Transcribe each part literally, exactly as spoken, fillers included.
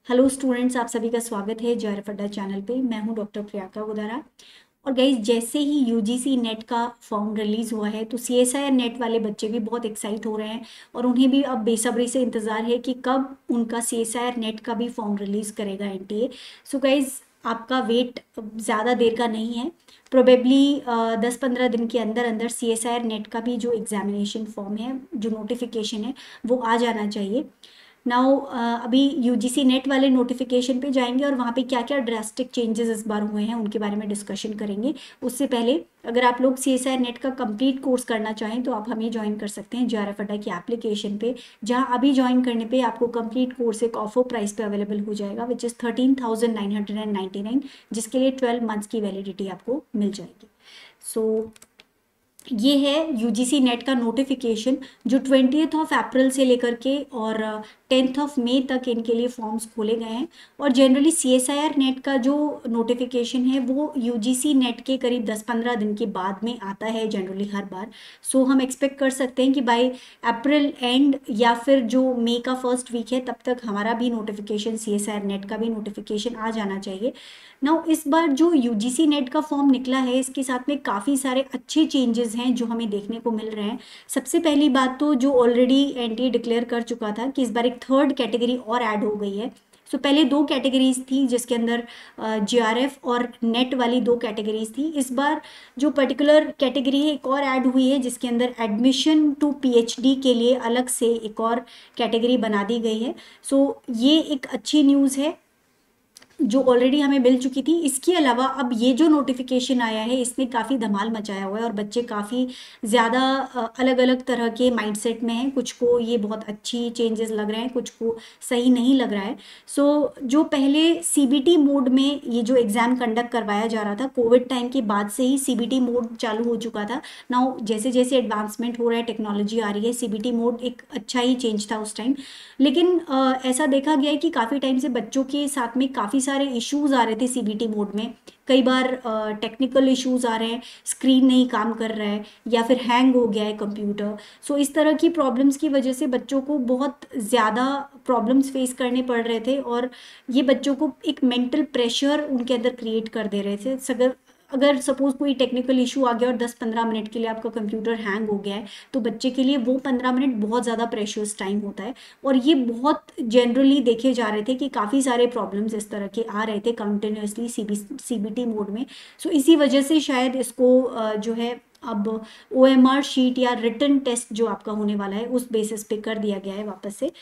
Hello students, आप सभी का स्वागत है J R F Adda channel पे। मैं हूं डॉक्टर प्रियंका गुदारा। और गाइज, जैसे ही यू जी सी नेट का फॉर्म रिलीज हुआ है तो C S I R NET वाले बच्चे भी बहुत एक्साइट हो रहे हैं और उन्हें भी अब बेसब्री से इंतज़ार है कि कब उनका C S I R NET का भी फॉर्म रिलीज करेगा N T A. So guys, आपका वेट ज़्यादा देर का नहीं है। प्रोबेबली दस पंद्रह दिन के अंदर अंदर C S I R NET का भी जो एग्जामिनेशन फॉर्म है, जो नोटिफिकेशन है, वो आ जाना चाहिए। नाउ अभी यू जी सी नेट वाले नोटिफिकेशन पे जाएंगे और वहाँ पे क्या क्या ड्रास्टिक चेंजेस इस बार हुए हैं उनके बारे में डिस्कशन करेंगे। उससे पहले अगर आप लोग सी एस आई नेट का कंप्लीट कोर्स करना चाहें तो आप हमें ज्वाइन कर सकते हैं जे आर एफ अड्डा की एप्लीकेशन पे, जहाँ अभी ज्वाइन करने पे आपको कंप्लीट कोर्स एक ऑफर प्राइस पे अवेलेबल हो जाएगा, which is thirteen thousand nine hundred and ninety nine, जिसके लिए ट्वेल्व मंथ्स की वैलिडिटी आपको मिल जाएगी। सो so, ये है यू जी सी नेट का नोटिफिकेशन जो ट्वेंटियथ ऑफ अप्रैल से लेकर के और टेंथ ऑफ मई तक इनके लिए फॉर्म्स खोले गए हैं। और generally C S I R NET का जो नोटिफिकेशन है वो यू जी सी नेट के करीब दस पंद्रह दिन के बाद में आता है जनरली हर बार। सो so, हम एक्सपेक्ट कर सकते हैं कि बाय अप्रैल एंड या फिर जो मई का फर्स्ट वीक है तब तक हमारा भी notification, C S I R NET का भी नोटिफिकेशन आ जाना चाहिए। नाउ इस बार जो यू जी सी नेट का फॉर्म निकला है इसके साथ में काफ़ी सारे अच्छे चेंजेस हैं जो हमें देखने को मिल रहे हैं। सबसे पहली बात तो जो already N T A declare कर चुका था कि इस बार एक थर्ड कैटेगरी और ऐड हो गई है। सो so, पहले दो कैटेगरीज थी जिसके अंदर जे आर एफ और नेट वाली दो कैटेगरीज थी। इस बार जो पर्टिकुलर कैटेगरी है एक और ऐड हुई है जिसके अंदर admission to P H D के लिए अलग से एक और कैटेगरी बना दी गई है। सो so, ये एक अच्छी न्यूज़ है जो ऑलरेडी हमें मिल चुकी थी। इसके अलावा अब ये जो नोटिफिकेशन आया है इसने काफ़ी धमाल मचाया हुआ है और बच्चे काफ़ी ज़्यादा अलग अलग तरह के माइंडसेट में हैं। कुछ को ये बहुत अच्छी चेंजेस लग रहे हैं, कुछ को सही नहीं लग रहा है। सो so, जो पहले सी बी टी मोड में ये जो एग्ज़ाम कंडक्ट करवाया जा रहा था, कोविड टाइम के बाद से ही सी बी टी मोड चालू हो चुका था। नाउ जैसे जैसे एडवांसमेंट हो रहा है, टेक्नोलॉजी आ रही है, सी बी टी मोड एक अच्छा ही चेंज था उस टाइम। लेकिन आ, ऐसा देखा गया है कि काफ़ी टाइम से बच्चों के साथ में काफ़ी सारे इश्यूज आ रहे थे सी बी टी मोड में। कई बार टेक्निकल इश्यूज आ रहे हैं, स्क्रीन नहीं काम कर रहा है या फिर हैंग हो गया है कंप्यूटर। सो इस तरह की प्रॉब्लम्स की वजह से बच्चों को बहुत ज़्यादा प्रॉब्लम्स फेस करने पड़ रहे थे और ये बच्चों को एक मेंटल प्रेशर उनके अंदर क्रिएट कर दे रहे थे। अगर अगर सपोज कोई टेक्निकल इशू आ गया और दस पंद्रह मिनट के लिए आपका कंप्यूटर हैंग हो गया है तो बच्चे के लिए वो पंद्रह मिनट बहुत ज़्यादा प्रेशियस टाइम होता है। और ये बहुत जनरली देखे जा रहे थे कि काफ़ी सारे प्रॉब्लम्स इस तरह के आ रहे थे continuously C B C B T mode में। सो इसी वजह से शायद इसको जो है अब ओ एम आर शीट या रिटन टेस्ट जो आपका होने वाला है उस बेसिस पे कर दिया गया है वापस से।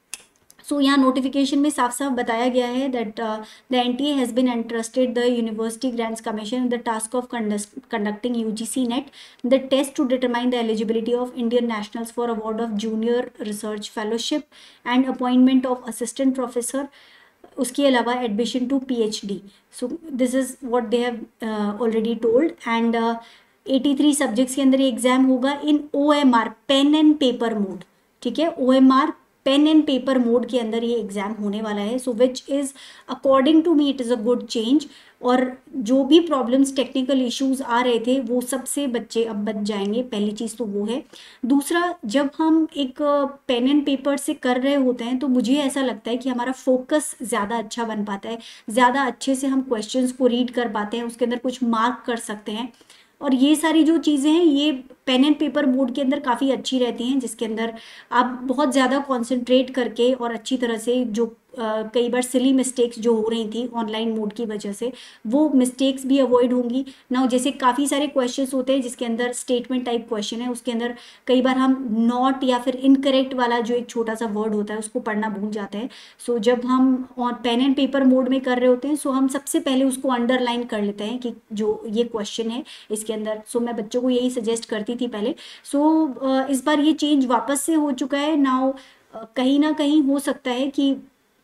सो so, यहाँ नोटिफिकेशन में साफ साफ बताया गया है that the N T A has been entrusted the University Grants Commission the task of conducting U G C NET the test to determine the eligibility of Indian nationals for award of junior research fellowship and appointment of assistant professor, उसके अलावा admission to P H D. So this is what they have already told. And eighty three subjects के अंदर ये exam होगा in O M R, pen and paper mode. ठीक है, O M R pen and paper mode के अंदर ये exam होने वाला है। So which is according to me it is a good change. और जो भी प्रॉब्लम्स, टेक्निकल इश्यूज आ रहे थे वो सबसे बच्चे अब बच जाएंगे, पहली चीज़ तो वो है। दूसरा, जब हम एक पेन एंड पेपर से कर रहे होते हैं तो मुझे ऐसा लगता है कि हमारा फोकस ज़्यादा अच्छा बन पाता है, ज़्यादा अच्छे से हम क्वेश्चंस को रीड कर पाते हैं, उसके अंदर कुछ मार्क कर सकते हैं। और ये सारी जो चीज़ें हैं ये पेन एंड पेपर मोड के अंदर काफ़ी अच्छी रहती हैं, जिसके अंदर आप बहुत ज़्यादा कंसंट्रेट करके और अच्छी तरह से जो Uh, कई बार सिली मिस्टेक्स जो हो रही थी ऑनलाइन मोड की वजह से वो मिस्टेक्स भी अवॉइड होंगी ना। जैसे काफ़ी सारे क्वेश्चंस होते हैं जिसके अंदर स्टेटमेंट टाइप क्वेश्चन है, उसके अंदर कई बार हम नॉट या फिर इनकरेक्ट वाला जो एक छोटा सा वर्ड होता है उसको पढ़ना भूल जाते हैं। सो so, जब हम पेन एंड पेपर मोड में कर रहे होते हैं सो so हम सबसे पहले उसको अंडरलाइन कर लेते हैं कि जो ये क्वेश्चन है इसके अंदर। सो so, मैं बच्चों को यही सजेस्ट करती थी पहले। सो so, इस बार ये चेंज वापस से हो चुका है नाउ। कहीं ना कहीं हो सकता है कि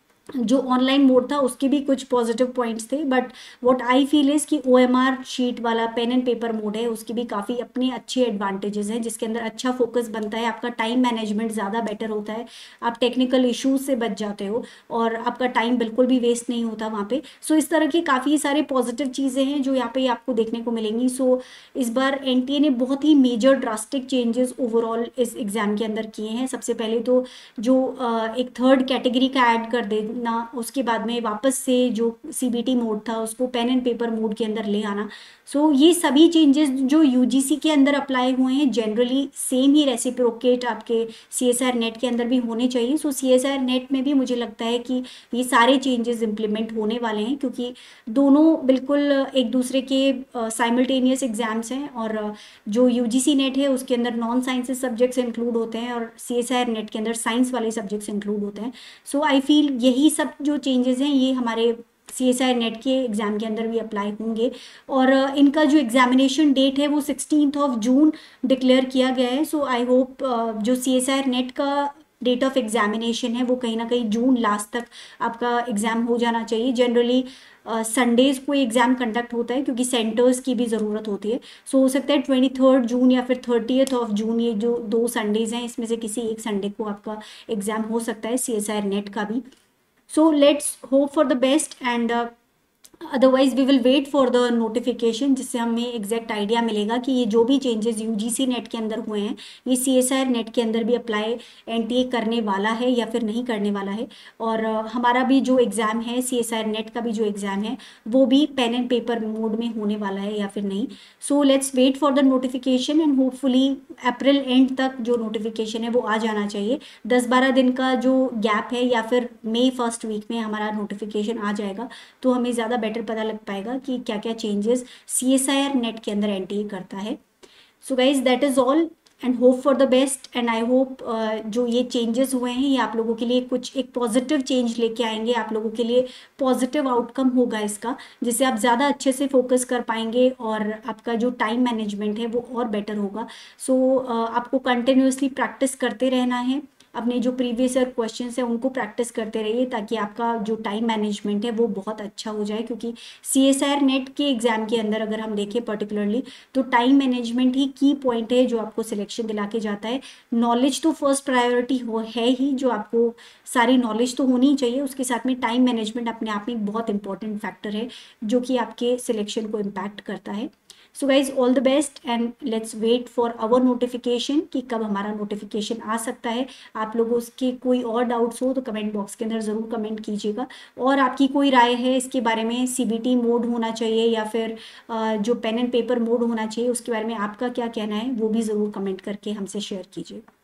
जो ऑनलाइन मोड था उसके भी कुछ पॉजिटिव पॉइंट्स थे, but what I feel is कि ओ एम आर शीट वाला पेन एंड पेपर मोड है उसके भी काफ़ी अपने अच्छे एडवांटेजेस हैं, जिसके अंदर अच्छा फोकस बनता है, आपका टाइम मैनेजमेंट ज़्यादा बेटर होता है, आप टेक्निकल इश्यूज से बच जाते हो और आपका टाइम बिल्कुल भी वेस्ट नहीं होता वहाँ पे। सो इस तरह की काफ़ी सारे पॉजिटिव चीज़ें हैं जो यहाँ पे आपको देखने को मिलेंगी। सो इस बार एन टी ए ने बहुत ही मेजर ड्रास्टिक चेंजेस ओवरऑल इस एग्ज़ाम के अंदर किए हैं। सबसे पहले तो जो एक थर्ड कैटेगरी का ऐड कर दे ना उसके बाद में वापस से जो सीबीटी मोड था उसको पेन एंड पेपर मोड के अंदर ले आना। सो so, ये सभी चेंजेस जो यूजीसी के अंदर अप्लाई हुए हैं जनरली सेम ही रेसिप्रोकेट आपके सीएसआईआर नेट के अंदर भी होने चाहिए। सो सीएसआईआर नेट में भी मुझे लगता है कि ये सारे चेंजेस इम्प्लीमेंट होने वाले हैं, क्योंकि दोनों बिल्कुल एक दूसरे के साइमल्टेनियस एग्जाम्स हैं। और uh, जो यूजीसी नेट है उसके अंदर नॉन साइंसेस सब्जेक्ट्स इंक्लूड होते हैं और सीएसआईआर नेट के अंदर साइंस वाले सब्जेक्ट्स इंक्लूड होते हैं। सो आई फील यही सब जो चेंजेस हैं ये हमारे सीएसआईआर नेट के एग्जाम के अंदर भी अप्लाई होंगे। और uh, इनका जो एग्जामिनेशन डेट है वो सिक्सटीन्थ ऑफ जून डिक्लेयर किया गया है। सो आई होप जो सीएसआईआर नेट का डेट ऑफ एग्जामिनेशन है वो कहीं ना कहीं जून लास्ट तक आपका एग्ज़ाम हो जाना चाहिए। जनरली संडेज़ को एग्ज़ाम कंडक्ट होता है क्योंकि सेंटर्स की भी ज़रूरत होती है। सो हो सकता है ट्वेंटी थर्ड जून या फिर थर्टीएथ ऑफ जून, ये जो दो संडेज़ हैं इसमें से किसी एक संडे को आपका एग्ज़ाम हो सकता है सीएसआईआर नेट का भी। So let's hope for the best and otherwise we will wait for the notification, जिससे हमें एग्जैक्ट आइडिया मिलेगा कि ये जो भी चेंजेस यूजीसी नेट के अंदर हुए हैं ये सीएसआईआर नेट के अंदर भी अप्लाई एनटीए करने वाला है या फिर नहीं करने वाला है। और uh, हमारा भी जो एग्ज़ाम है सीएसआईआर नेट का भी जो एग्ज़ाम है वो भी पेन एंड पेपर मोड में होने वाला है या फिर नहीं। So let's wait for the notification and hopefully April end तक जो नोटिफिकेशन है वो आ जाना चाहिए। दस बारह दिन का जो गैप है या फिर मई फर्स्ट वीक में हमारा नोटिफिकेशन आ जाएगा तो हमें ज़्यादा बेटर पता लग पाएगा कि क्या क्या चेंजेस सीएसआईआर नेट के अंदर एनटीए करता है। So guys that is all and hope for the best and I hope जो ये चेंजेस हुए हैं ये आप लोगों के लिए कुछ एक पॉजिटिव चेंज लेके आएंगे, आप लोगों के लिए पॉजिटिव आउटकम होगा इसका, जिससे आप ज़्यादा अच्छे से फोकस कर पाएंगे और आपका जो टाइम मैनेजमेंट है वो और बेटर होगा। सो so, uh, आपको कंटिन्यूसली प्रैक्टिस करते रहना है, अपने जो प्रीवियस ईयर क्वेश्चंस हैं उनको प्रैक्टिस करते रहिए ताकि आपका जो टाइम मैनेजमेंट है वो बहुत अच्छा हो जाए। क्योंकि सीएसआईआर नेट के एग्ज़ाम के अंदर अगर हम देखें पर्टिकुलरली तो टाइम मैनेजमेंट ही की पॉइंट है जो आपको सिलेक्शन दिला के जाता है। नॉलेज तो फर्स्ट प्रायोरिटी हो है ही, जो आपको सारी नॉलेज तो होनी ही चाहिए, उसके साथ में टाइम मैनेजमेंट अपने आप में एक बहुत इंपॉर्टेंट फैक्टर है जो कि आपके सिलेक्शन को इम्पैक्ट करता है। So guys all the best and let's wait for our notification कि कब हमारा नोटिफिकेशन आ सकता है। आप लोगों के कोई और डाउट्स हो तो कमेंट बॉक्स के अंदर ज़रूर कमेंट कीजिएगा, और आपकी कोई राय है इसके बारे में, सीबीटी मोड होना चाहिए या फिर जो पेन एंड पेपर मोड होना चाहिए उसके बारे में आपका क्या कहना है वो भी ज़रूर कमेंट करके हमसे शेयर कीजिए।